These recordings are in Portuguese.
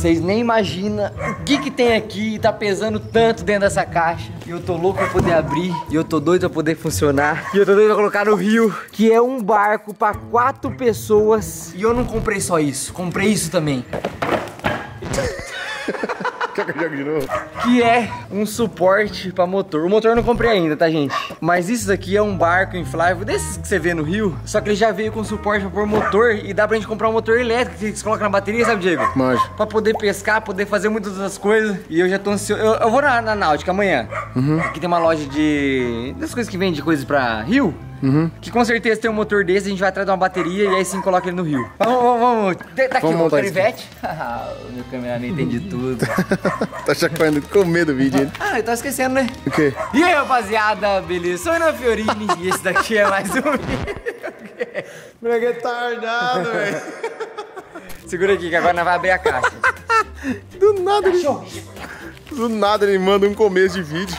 Vocês nem imaginam o que tem aqui, tá pesando tanto dentro dessa caixa. E eu tô louco pra poder abrir, e eu tô doido pra poder funcionar. E eu tô doido pra colocar no rio, que é um barco pra 4 pessoas. E eu não comprei só isso, comprei isso também. Quer que eu jogue de novo? Que é um suporte pra motor. O motor eu não comprei ainda, tá, gente? Mas isso daqui é um barco inflável, desses que você vê no rio. Só que ele já veio com suporte pra pôr motor. E dá pra gente comprar um motor elétrico que você coloca na bateria, sabe, Diego? Manjo. Pra poder pescar, poder fazer muitas outras coisas. E eu já tô ansioso. Eu vou na Náutica amanhã. Aqui tem uma loja das coisas que vende coisas pra rio. Que com certeza tem um motor desse, a gente vai atrás de uma bateria e aí sim coloca ele no rio. Vamos. Tá aqui o canivete. O meu cameraman entende tudo. Tá chacoalhando com medo do vídeo, hein? Ah, eu tava esquecendo, né? O quê? E aí, rapaziada, beleza? Sou Ana Fiorini e esse daqui é mais um vídeo. Moleque retardado, velho. Segura aqui que agora nós vamos abrir a caixa. Do nada ele manda um começo de vídeo.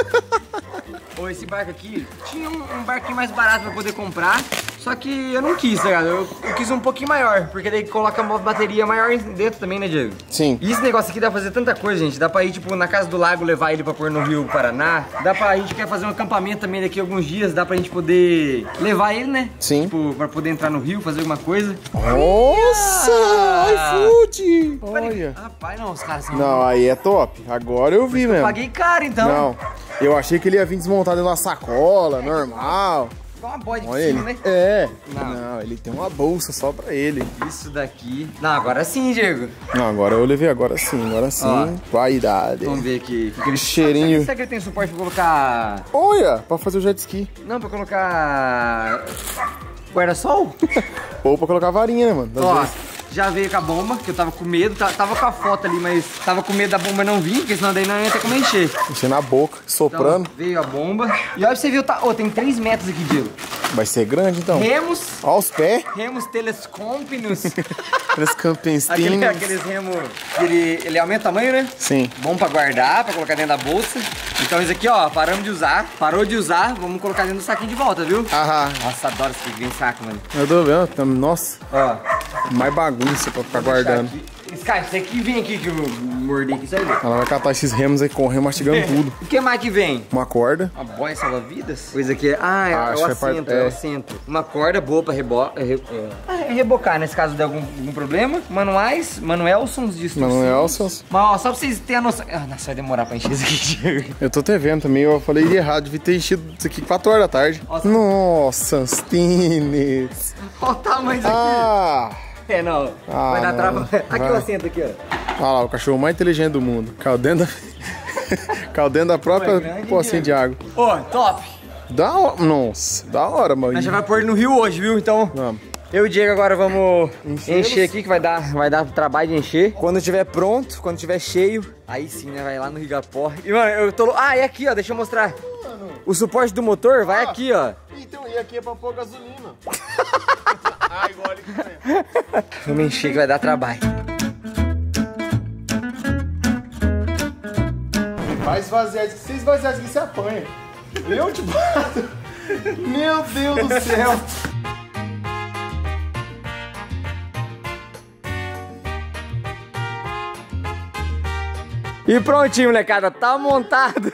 Ô, esse barco aqui, tinha um barquinho mais barato pra poder comprar, só que eu não quis, tá ligado? Eu quis um pouquinho maior, porque daí coloca uma bateria maior dentro também, né, Diego? Sim. E esse negócio aqui dá pra fazer tanta coisa, gente. Dá pra ir, tipo, na casa do lago, levar ele pra pôr no Rio Paraná. Dá pra, a gente quer fazer um acampamento também daqui a alguns dias, dá pra gente poder levar ele, né? Sim. Tipo, pra poder entrar no rio, fazer alguma coisa. Nossa, iFood. Olha. Rapaz, não, os caras são... Não, aí é top. Agora eu vi mesmo. Eu paguei caro, então. Não, eu achei que ele ia vir desmontado em uma sacola, normal. Igual uma boia de Olha piscina, ele. né? É. Não. Não, ele tem uma bolsa só pra ele. Isso daqui... Não, agora sim, Diego. Não, agora eu levei, agora sim. Ó. Vaidade. Vamos ver aqui. Aquele Cheirinho. Será que ele tem suporte pra colocar... Olha, pra fazer o jet ski. Não, pra colocar... guarda-sol? Ou pra colocar varinha, né, mano? Das Ó, vezes. já veio com a bomba, que eu tava com medo. Tava com a foto ali, mas tava com medo da bomba não vir, porque senão daí não ia ter como encher. Encher na boca, soprando. Então, veio a bomba. E olha pra você ver, tem 3 metros aqui, Diego. Vai ser grande, então. Remos. Ó os pés. Remos telescópicos. Aqueles campinhos. Aqueles remos, ele aumenta o tamanho, né? Sim. Bom pra guardar, pra colocar dentro da bolsa. Então isso aqui, ó, paramos de usar. Parou de usar, vamos colocar dentro do saquinho de volta, viu? Aham. Nossa, adoro esse que vem saco, mano. Eu tô vendo. Nossa. Ó. Mais bagunça pra ficar guardando. Sky, você que vem aqui que eu mordi aqui, sai daí. Ela vai catar esses remos aí, correndo, mastigando tudo. O que mais que vem? Uma corda. Uma boia salva-vidas? Coisa que é... Ah, é Acho o que assento, é é o assento. Uma corda boa pra rebocar, nesse caso de algum problemema. Manuelsons de instrução. Manuelsons. Mas ó, só pra vocês terem a noção... Ah, nossa, vai demorar pra encher isso aqui. Eu tô até vendo também, eu falei errado, devia ter enchido isso aqui 4 horas da tarde. Nossa. Nossa, Stines. Olha o tamanho disso aqui. Ah! É, não. Ah, vai dar não. trava. Aqui Vai. o assento aqui, ó. Olha lá, o cachorro mais inteligente do mundo. Caiu dentro da própria Pô, é grande, pocinha de água. Ô, top. Da hora. Nossa, da hora, mano. A gente vai pôr ele no rio hoje, viu? Então... Vamos. Eu e o Diego agora vamos Enchê-los. encher aqui, que vai dar trabalho de encher. Quando estiver pronto, quando estiver cheio, aí sim, né? Vai lá no Rigapó. E, mano, eu tô... Ah, é aqui, ó. Deixa eu mostrar. O suporte do motor vai aqui, ó. Então, e aqui é pra pôr gasolina. Igual ali que Vamos encher que vai dar trabalho. vai esvaziar isso. Se esvaziar isso aqui, você apanha. Eu te bato. Meu Deus do céu. E prontinho, molecada. Tá montado.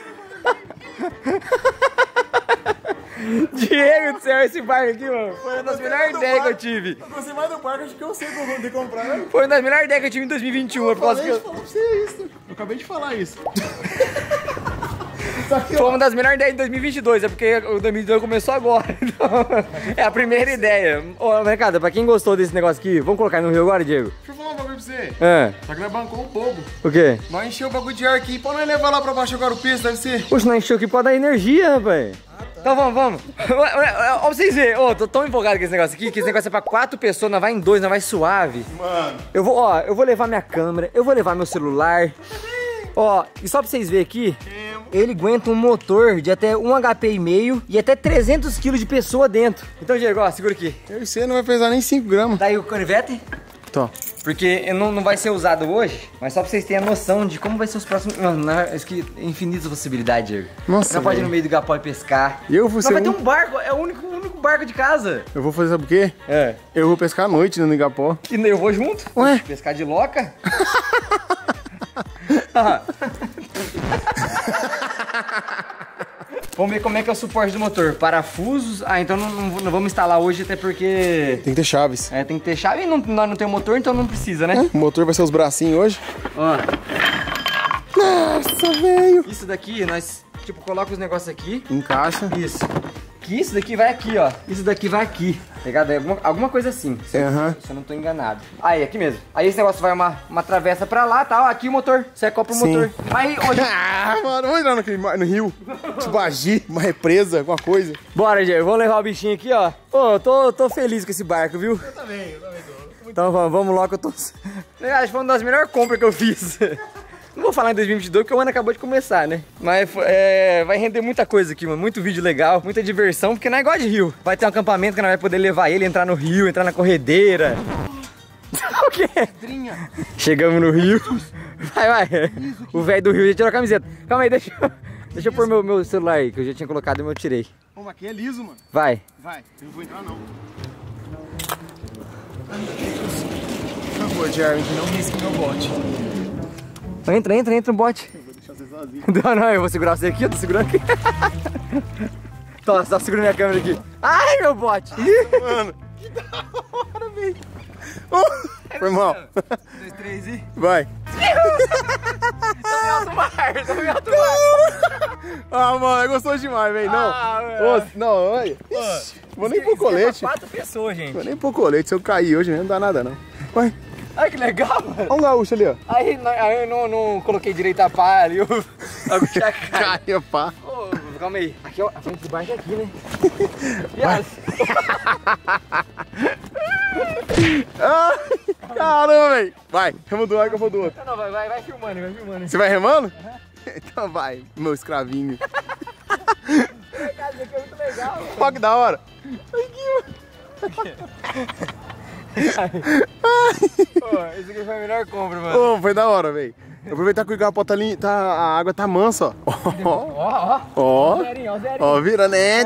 Diego do céu, esse barco aqui, mano, foi uma das melhores ideias que eu tive. Eu gostei mais do barco, acho que eu sei que eu vou ter que comprar, né? Foi uma das melhores ideias que eu tive em 2021. Por causa que Falar pra você isso. Eu acabei de falar isso. foi uma das melhores ideias de 2022, é porque o 2022 começou agora. Então, é a primeira ideia. Ô, molecada, pra quem gostou desse negócio aqui, vamos colocar no rio agora, Diego? Deixa eu falar um bagulho pra você. É. Só que nós bancou um bobo. O quê? Nós encheu o bagulho de ar aqui. Pra nós levar lá pra baixo agora o peso, deve ser. Poxa, não encheu que pode dar energia, rapaz. Então vamos. Ó, pra vocês verem, tô tão empolgado com esse negócio aqui, que esse negócio é pra 4 pessoas, nós vai em 2, nós vai suave. Mano. Eu vou levar minha câmera, eu vou levar meu celular. Ó, e só pra vocês verem aqui, ele aguenta um motor de até 1 HP e meio e até 300 kg de pessoa dentro. Então, Diego, ó, segura aqui. Eu e você não vai pesar nem 5 gramas. Tá aí o canivete? Tô. Porque não vai ser usado hoje, mas só pra vocês terem a noção de como vai ser os próximos... Mano, isso aqui é infinitas possibilidades, Diego. Nossa, Você pode ir velho. no meio do Igapó e pescar. E eu vou Mas ser vai ter um barco, é o único barco de casa. Eu vou fazer, sabe o quê? É. Eu vou pescar à noite no Igapó. E eu vou junto. Ué? Pescar de loca. Vamos ver como é que é o suporte do motor. Parafusos. Ah, então não vamos instalar hoje, até porque... Tem que ter chaves. É, tem que ter chave e nós não temos motor, então não precisa, né? O motor vai ser os bracinhos hoje. Ó. Nossa, velho. Isso daqui, nós, tipo, coloca os negócios aqui. Encaixa. Isso. Que isso daqui vai aqui, ó. Isso daqui vai aqui. Ligado? É alguma coisa assim. Se eu não tô enganado. Aí, aqui mesmo. Aí esse negócio vai uma travessa pra lá, tá? Ó, aqui o motor. Você compra o motor. Aí, hoje... Ah, mano, vamos entrar no rio. Tipo, agir, uma represa, alguma coisa. Bora, Diego. Vamos levar o bichinho aqui, ó. Pô, eu tô feliz com esse barco, viu? Eu também tô. Então vamos logo, eu tô... Acho que foi uma das melhores compras que eu fiz. Não vou falar em 2022 porque o ano acabou de começar, né? Mas vai render muita coisa aqui, mano. Muito vídeo legal, muita diversão, porque não é igual de rio. Vai ter um acampamento que nós vai poder levar ele, entrar no rio, entrar na corredeira. O quê? Pedrinha. Chegamos no rio. Vai. O velho do rio já tirou a camiseta. Calma aí, deixa eu pôr meu celular aí, que eu já tinha colocado e eu tirei. Pô, mas aqui é liso, mano. Vai. Vai, eu não vou entrar não. Por favor, Jeremy, não risque meu bote. Entra no bote. Eu vou deixar você sozinho. Não, eu vou segurar você aqui, eu tô segurando aqui. Tô segurando minha câmera aqui. Ai, meu bote. Mano, que da hora, velho. Foi mal. 2, 3 e... Vai. Tô em alto mar. Ah, mano, é gostoso demais, velho. Não. Não, olha. Vou nem pôr colete. 4 pessoas, gente. Vou nem pôr colete. Se eu cair hoje, não dá nada, não. Vai. Ai, que legal, mano. Olha um gaúcho ali, ó. Aí eu não coloquei direito a pá ali. Caiu, pá. Ô, calma aí. Aqui, ó, a frente do barco é aqui, né? Caramba, velho. Vai, remo do ar que eu vou do outro. Não, vai filmando. Você vai remando? Então vai, meu escravinho. Cara, isso aqui é muito legal, mano. Olha que da hora. Pô, esse aqui foi a melhor compra, mano. Ô, foi da hora, velho. Aproveitar que o garrafa a água tá mansa, ó. Ó. Ó, vira, né?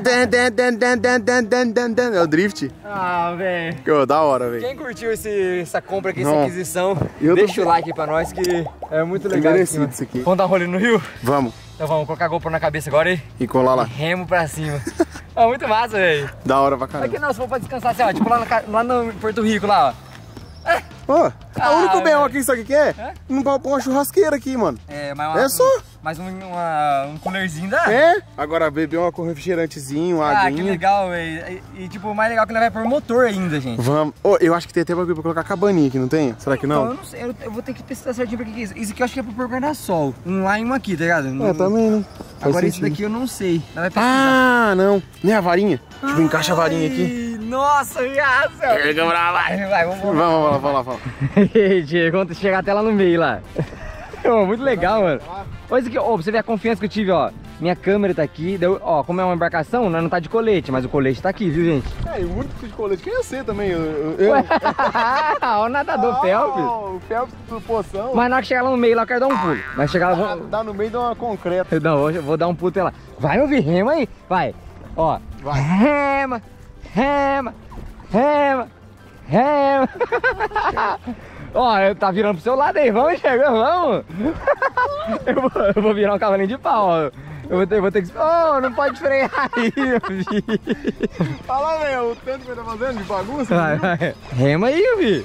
É o drift. Ah, velho. Da hora, velho. Quem curtiu essa compra aqui, essa Não. aquisição, Eu deixa o like pra nós que é muito legal. merecido isso aqui. Vamos dar um rolê no rio? Vamos. Então vamos colocar a GoPro na cabeça agora aí. E colar lá. Remo pra cima. É muito massa, velho. Da hora pra caramba. Aqui não, se for pra descansar assim, ó. Tipo lá no Porto Rico, lá, ó. Ó, o único velho. B.O. aqui, sabe o que é? Não pode pôr uma churrasqueira aqui, mano. É, mas É só. mais um coolerzinho dá? É? Agora beber um refrigerantezinho, uma Ah, aguinha. que legal, velho. E tipo, o mais legal é que ele vai por motor ainda, gente. Vamos. Ô, eu acho que tem até bagulho pra colocar cabaninha aqui, não tem? Será que Então, não? eu não sei, eu vou ter que pesquisar certinho pra que é isso. Isso aqui eu acho que é pro pôr guarda-sol. Um lá e um aqui, tá ligado? Também, né? Faz Agora esse sentido. daqui eu não sei. Nós vai pesquisar. Ah, não. Nem a varinha. Tipo, encaixa a varinha aqui. Nossa, viado. Vai, vamos Vamos lá. Diego, quando chegar até lá no meio lá. Ô, muito legal, mano. Olha isso aqui, ó, pra você ver a confiança que eu tive, ó. Minha câmera tá aqui, ó, como é uma embarcação, nós não tá de colete, mas o colete tá aqui, viu, gente? É, e o único de colete que é você também. Ó, o nadador Phelps. O Phelps do poção. Mas na hora que chegar lá no meio, lá eu quero dar um pulo. Mas chegar lá, Dá no meio de uma concreta. não, eu vou dar um pulo até lá. Vai, meu filho, rema aí. Vai. Ó. Vai. Rema. Ó, tá virando pro seu lado aí, vamos, Diego, vamos. Eu vou virar um cavalinho de pau, ó. Eu vou ter que... Oh, não pode frear aí, meu filho. Olha lá, velho, o tanto que ele tá fazendo de bagunça. Vai. Rema aí, meu filho.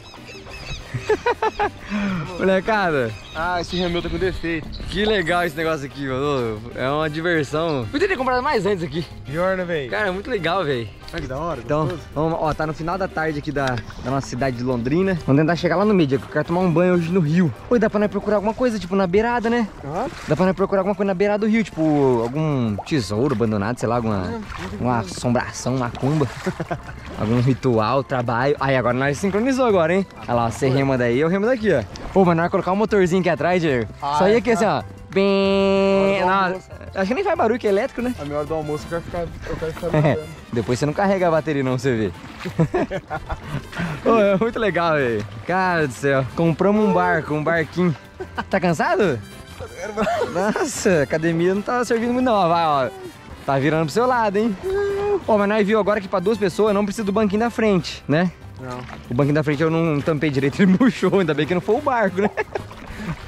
Molecada. Ah, esse remeu tá com defeito. Que legal esse negócio aqui, mano. É uma diversão. Podia ter comprado mais antes aqui. Pior, né, velho? Cara, é muito legal, velho. Olha que da hora. Então, vamos, ó, tá no final da tarde aqui da nossa cidade de Londrina. Vamos tentar chegar lá no meio, que eu quero tomar um banho hoje no rio. Oi, dá pra nós procurar alguma coisa, tipo, na beirada, né? Dá pra nós procurar alguma coisa na beirada do rio, tipo, algum tesouro abandonado, sei lá, uma assombração, uma macumba. Algum ritual, trabalho. Aí, agora nós sincronizou agora, hein? Olha lá, você rema daí, eu remo daqui, ó. Pô, mas nós vamos colocar um motorzinho aqui atrás, Diego. Só ia aqui assim, ó. Bem... Acho que nem faz barulho, que é elétrico, né? A minha hora do almoço eu quero ficar brincando. Depois você não carrega a bateria não, você vê. Pô, é muito legal, velho. Cara do céu. Compramos um barco, um barquinho. Tá cansado? Nossa, a academia não tá servindo muito não, ó. Vai, ó. Tá virando pro seu lado, hein? Ó, mas nós viu agora que pra 2 pessoas não precisa do banquinho da frente, né? Não. O banquinho da frente eu não tampei direito, ele murchou, ainda bem que não foi o barco, né?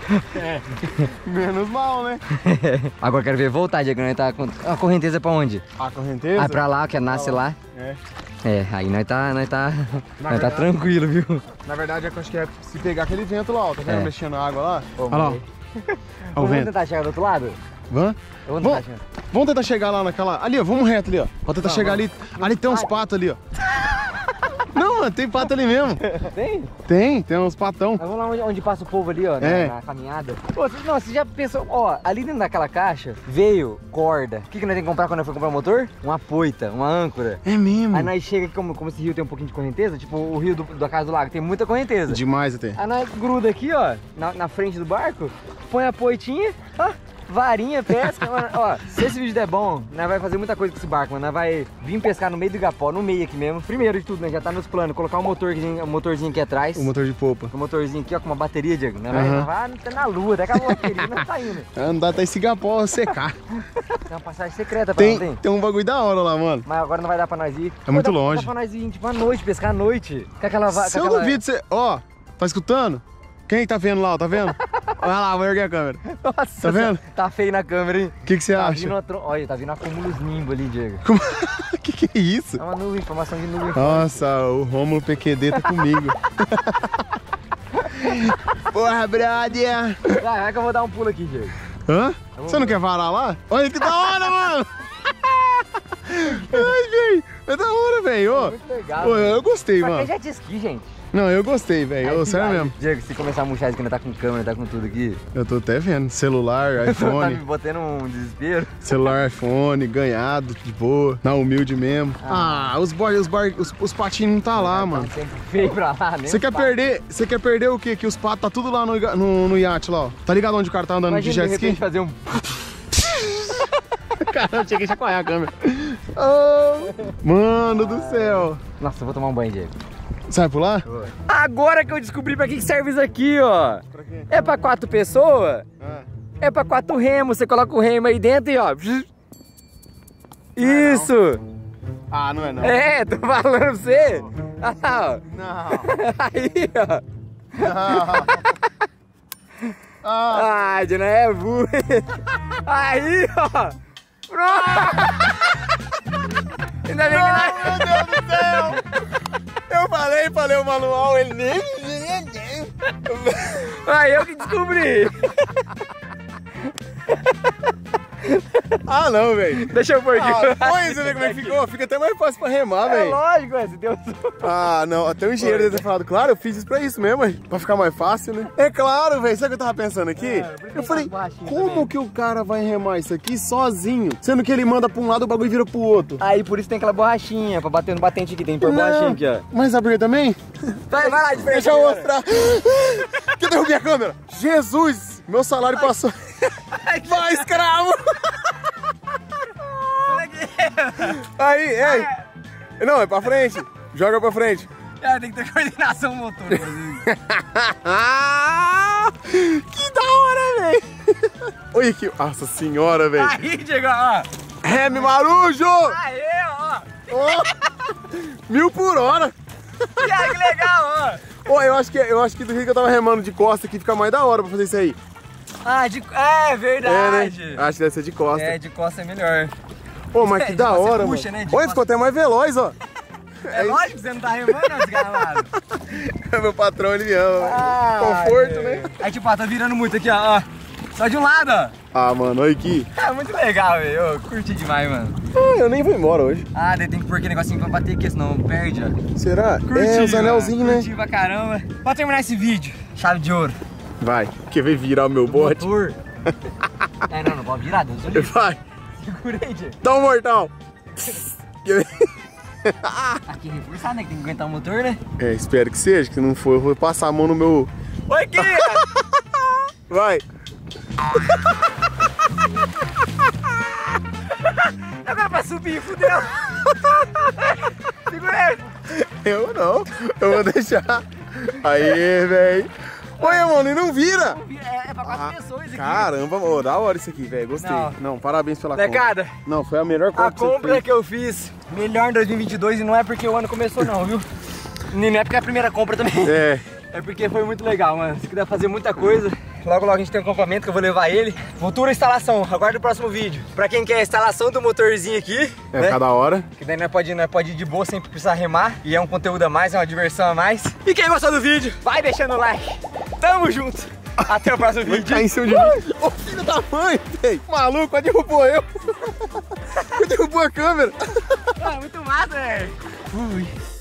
É. Menos mal, né? Agora eu quero ver voltar, Diego. Nós tá com a correnteza pra onde? A correnteza? Ah, pra lá, que nasce lá. É. É, aí nós tá verdade, tranquilo, viu? Na verdade, eu acho que é se pegar aquele vento lá, ó. Tá vendo mexendo na água lá? Olha lá. Vamos tentar chegar do outro lado? Vamos tentar chegar lá naquela... Ali, ó, vamos reto ali, ó. Pra tentar chegar ali. Ali tem uns patos ali, ó. Não, mano, tem pato ali mesmo. Tem? Tem uns patão. Vamos lá onde passa o povo ali, ó, na caminhada. Pô, você já pensou, ó, ali dentro daquela caixa veio corda. O que nós temos que comprar quando nós for comprar o motor? Uma poita, uma âncora. É mesmo. Aí nós chega aqui, como esse rio tem um pouquinho de correnteza, tipo o rio da Casa do Lago tem muita correnteza. Demais até. Aí nós gruda aqui, ó, na frente do barco, põe a poitinha, ó. Varinha, pesca, mano. Ó, se esse vídeo der bom, nós vai fazer muita coisa com esse barco, mano. Nós vai vir pescar no meio do Igapó, no meio aqui mesmo. Primeiro de tudo, né, já tá nos planos, colocar um motorzinho aqui atrás. O motor de popa. O motorzinho aqui, ó, com uma bateria, Diego. Nós vai tá na lua, até com a bateria, não tá indo. Andar até esse Igapó secar. Tem uma passagem secreta pra não tem um bagulho da hora lá, mano. Mas agora não vai dar pra nós ir. É muito longe. Dá pra nós ir, tipo, à noite, pescar à noite. Com aquela... Se eu duvido, você... Ó, tá escutando? Quem tá vendo lá, ó, tá vendo? Olha lá, vou erguer a câmera. Nossa, tá vendo? Tá feio na câmera, hein? O que você acha? Olha, tá vindo acúmulos nimbo ali, Diego. Que é isso? É uma nuvem, formação de nuvem. Nossa, o Rômulo PQD tá comigo. Porra, brother! Vai que eu vou dar um pulo aqui, Diego. Hã? Você não quer varar lá? Olha que da hora, mano! Ai, velho! É da hora, velho! Muito legal. Pô, eu gostei, mano. Pra que jet ski, gente? Não, eu gostei, velho. Sério mesmo. Diego, se começar a murchar isso aqui, tá com câmera, tá com tudo aqui. Eu tô até vendo. Celular, iPhone. Tá me botando um desespero. Celular, iPhone, ganhado, de boa. Na humilde mesmo. Os patinhos não tá lá, mano. Sempre feio pra lá, né? Você quer perder o quê? Que os patos tá tudo lá no iate lá, ó. Tá ligado onde o cara tá andando de jet ski? Fazer um... Caramba, tinha que chacoalhar a câmera. Oh, mano do céu. Nossa, eu vou tomar um banho, Diego. Sai por lá? Agora que eu descobri pra que serve isso aqui, ó. Pra quê? É pra 4 pessoas? É pra 4 remos. Você coloca o remo aí dentro e ó. Isso! Ah, não é não. É, tô falando pra você. Ah, ó. Não. Aí, ó. Não. Ah, de é burro. Aí, ó. Pronto. Ainda bem que nós... Meu Deus do céu! Eu falei o manual, ele nem... Aí eu que descobri. Ah, não, velho. Deixa eu pôr aqui. Põe você ver como é que ficou. Fica até mais fácil pra remar, velho. É lógico, você deu... Ah, não. Até o engenheiro deve ter falado. Claro, eu fiz isso pra isso mesmo, pra ficar mais fácil, né? É claro, velho. Sabe o que eu tava pensando aqui? Eu falei, como que o cara vai remar isso aqui sozinho? Sendo que ele manda pra um lado, o bagulho vira pro outro. Aí por isso tem aquela borrachinha, pra bater no batente aqui. Tem que pôr borrachinha aqui, ó. Mas sabe por que também? Vai lá, Deixa eu mostrar. Que eu derrubei a câmera. Jesus, meu salário passou. Vai, escravo. Aí. Não, é pra frente. Joga pra frente. É, tem que ter coordenação motor. Que da hora, velho. Olha que... Nossa senhora, velho. Aí, Diego, ó. Reme marujo. Aê, ó. Oh, 1000 por hora. Que legal, ó. Pô, eu acho que do jeito que eu tava remando de costa aqui fica mais da hora pra fazer isso aí. Ah, é verdade. É, né? Acho que deve ser de costa. É, de costa é melhor. Pô, mas que da hora, puxa, mano. Né, Olha, ficou até mais veloz, ó. É lógico que você não tá remando, não, desgramado. Meu patrão, ele me ama. Conforto, né? Aí, tipo, ó, tá virando muito aqui, ó. Só de um lado, ó. Ah, mano, olha aqui. É muito legal, velho. Eu curti demais, mano. Ah, eu nem vou embora hoje. Ah, daí tem que pôr aquele negocinho pra bater aqui, senão perde, ó. Será? Curti, é, os anelzinhos, né? Curti pra caramba. Pra terminar esse vídeo, chave de ouro. Vai, quer ver virar o meu bote? Motor. Não pode virar, Deus do livre. Vai. Segurei, Diego. Dá um mortal. Aqui reforçado, né? Que tem que aguentar o motor, né? É, espero que seja, que se não for eu vou passar a mão no meu... Oi, aqui! Vai. Agora pra subir, fudeu! Segura ele! Eu não, eu vou deixar. Aí, velho. Olha, mano, e não vira! É pra 4 pessoas aqui. Caramba, mano, da hora isso aqui, velho. Gostei. Não, parabéns pela Lecada, compra. Não, foi a melhor compra a compra que eu fiz, melhor em 2022, e não é porque o ano começou não, viu? Não é porque é a primeira compra também. É. É porque foi muito legal, mano. Isso aqui dá pra fazer muita coisa. Logo, logo a gente tem um acampamento que eu vou levar ele. Futura instalação, aguarda o próximo vídeo. Pra quem quer a instalação do motorzinho aqui, né? Cada hora. Que daí nós pode ir de boa sem precisar remar. E é um conteúdo a mais, é uma diversão a mais. E quem gostou do vídeo, vai deixando o like. Tamo junto. Até o próximo vídeo. Tá em cima de mim. Ô filho da mãe, velho. Maluco, quase derrubou eu. Derrubou a câmera. Muito massa, velho.